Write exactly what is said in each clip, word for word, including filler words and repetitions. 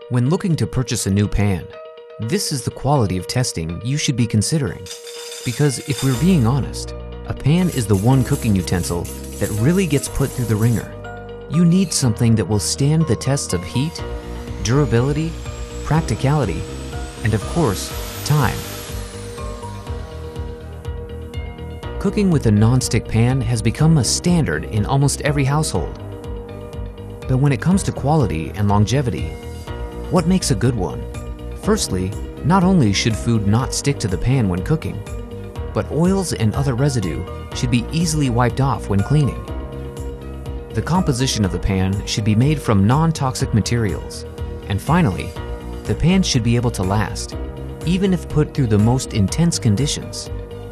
When looking to purchase a new pan, this is the quality of testing you should be considering. Because if we're being honest, a pan is the one cooking utensil that really gets put through the ringer. You need something that will stand the tests of heat, durability, practicality, and of course, time. Cooking with a non-stick pan has become a standard in almost every household. But when it comes to quality and longevity, what makes a good one? Firstly, not only should food not stick to the pan when cooking, but oils and other residue should be easily wiped off when cleaning. The composition of the pan should be made from non-toxic materials. And finally, the pan should be able to last, even if put through the most intense conditions.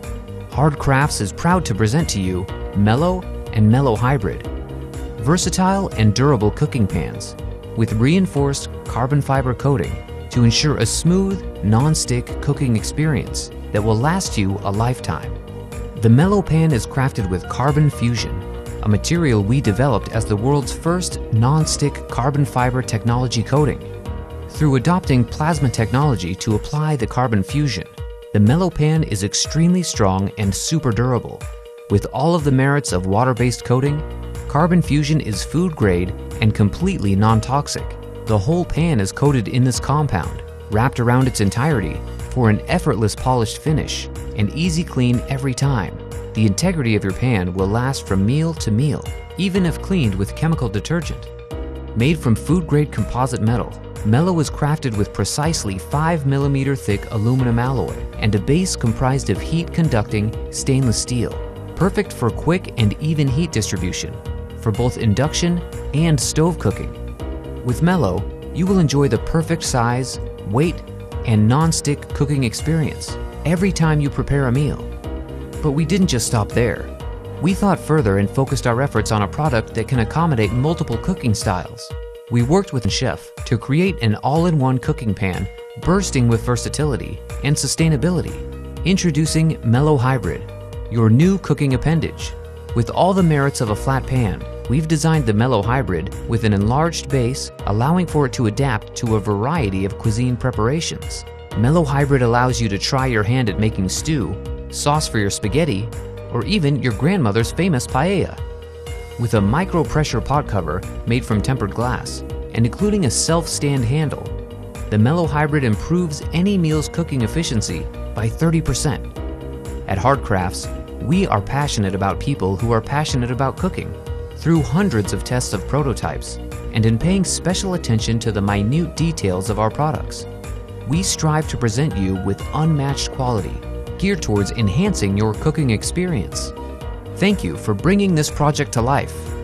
Hard Crafts is proud to present to you Mellow and Mellow Hybrid, versatile and durable cooking pans with reinforced carbon fiber coating to ensure a smooth, non-stick cooking experience that will last you a lifetime. The Mellow Pan is crafted with carbon fusion, a material we developed as the world's first non-stick carbon fiber technology coating. Through adopting plasma technology to apply the carbon fusion, the Mellow Pan is extremely strong and super durable. With all of the merits of water-based coating, carbon fusion is food-grade and completely non-toxic. The whole pan is coated in this compound, wrapped around its entirety for an effortless polished finish and easy clean every time. The integrity of your pan will last from meal to meal, even if cleaned with chemical detergent. Made from food-grade composite metal, Mellow is crafted with precisely five millimeter thick aluminum alloy and a base comprised of heat-conducting stainless steel, perfect for quick and even heat distribution for both induction and stove cooking. With Mellow, you will enjoy the perfect size, weight, and non-stick cooking experience every time you prepare a meal. But we didn't just stop there. We thought further and focused our efforts on a product that can accommodate multiple cooking styles. We worked with a chef to create an all-in-one cooking pan bursting with versatility and sustainability. Introducing Mellow Hybrid, your new cooking appendage. With all the merits of a flat pan, we've designed the Mellow Hybrid with an enlarged base, allowing for it to adapt to a variety of cuisine preparations. Mellow Hybrid allows you to try your hand at making stew, sauce for your spaghetti, or even your grandmother's famous paella. With a micro-pressure pot cover made from tempered glass and including a self-stand handle, the Mellow Hybrid improves any meal's cooking efficiency by thirty percent. At Hard Crafts, we are passionate about people who are passionate about cooking. Through hundreds of tests of prototypes and in paying special attention to the minute details of our products, we strive to present you with unmatched quality, geared towards enhancing your cooking experience. Thank you for bringing this project to life.